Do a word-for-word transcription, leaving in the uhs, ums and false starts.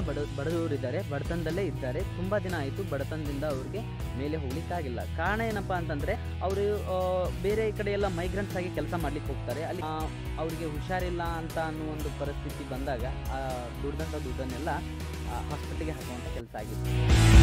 ಬಡ ಬಡವರಿದ್ದಾರೆ, ಬಡತನದಲ್ಲೇ ಇದ್ದಾರೆ. ತುಂಬ ದಿನ ಆಯಿತು ಬಡತನದಿಂದ ಅವ್ರಿಗೆ ಮೇಲೆ ಹೋಗ್ಲಿಕ್ಕಾಗಿಲ್ಲ. ಕಾರಣ ಏನಪ್ಪ ಅಂತಂದರೆ ಅವರು ಬೇರೆ ಕಡೆ ಎಲ್ಲ ಮೈಗ್ರೆಂಟ್ಸ್ ಆಗಿ ಕೆಲಸ ಮಾಡ್ಲಿಕ್ಕೆ ಹೋಗ್ತಾರೆ. ಅಲ್ಲಿ ಅವರಿಗೆ ಹುಷಾರಿಲ್ಲ ಅಂತ ಅನ್ನೋ ಒಂದು ಪರಿಸ್ಥಿತಿ ಬಂದಾಗ ದುಡ್ದಂಥ ದುಡ್ಡನ್ನೆಲ್ಲ ಹಾಸ್ಪಿಟ್ಲಿಗೆ ಹಾಕುವಂಥ ಕೆಲಸ ಆಗಿತ್ತು.